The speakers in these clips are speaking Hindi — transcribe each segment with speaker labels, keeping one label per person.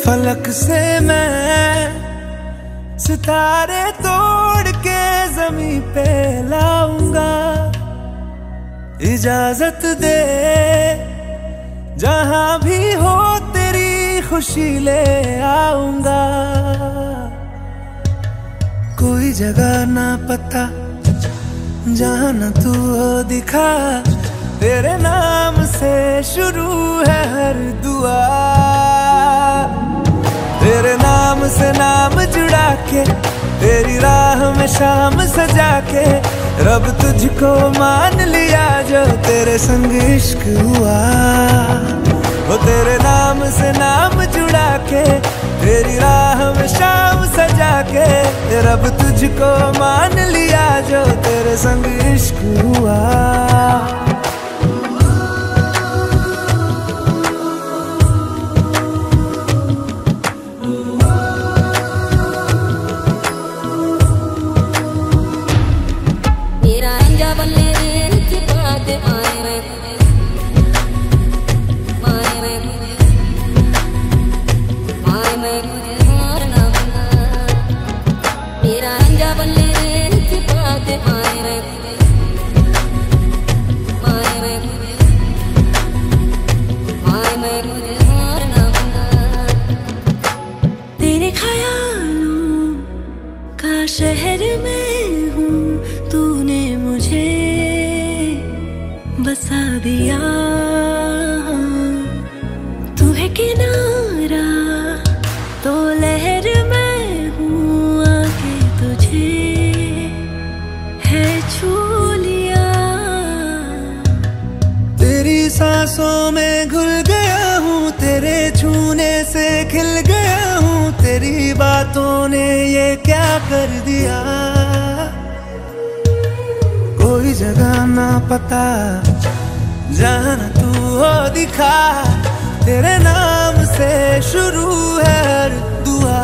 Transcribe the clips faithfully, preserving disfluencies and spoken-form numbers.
Speaker 1: फलक से मैं सितारे तोड़ के जमीन पे लाऊंगा। इजाजत दे जहां भी हो तेरी खुशी ले आऊंगा। कोई जगह ना पता जहां न तू हो दिखा, तेरे नाम से शुरू है हर दुआ। तेरे नाम से नाम जुड़ा के, तेरी राह में शाम सजा के, रब तुझको मान लिया जो तेरे संग इश्क हुआ। वो तेरे नाम से नाम जुड़ा के, तेरी राह में शाम सजा के, रब तुझको मान लिया जो तेरे संग इश्क हुआ।
Speaker 2: तेरे ख्यालों का शहर में हूँ, तूने मुझे बसा दिया। तू है किनारा तो लहर में हूँ, आके तुझे है छू लिया।
Speaker 1: तेरी सांसों में घुल गया हूँ, तेरे छूने से खिल गया हूँ। तेरी बातों ने ये क्या कर दिया। कोई जगह ना पता जहां न तू हो दिखा, तेरे नाम से शुरू है हर दुआ।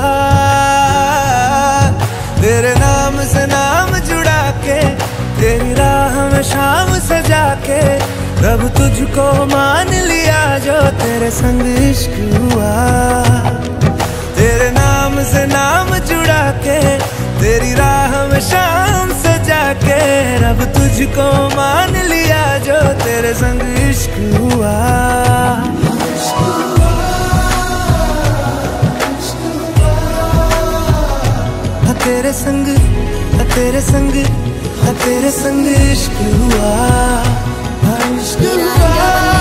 Speaker 1: तेरे नाम से नाम जुड़ा के, तेरी राह में शाम सजा के, रब तुझको मान लिया जो तेरे संग इश्क हुआ। तेरे नाम से नाम जुड़ा के, तेरी राह में शाम सजा के, रब तुझको मान लिया जो तेरे संग इश्क हुआ। हाँ तेरे संग, हाँ तेरे संग, हाँ तेरे संग इश्क हुआ, हाँ इश्क हुआ।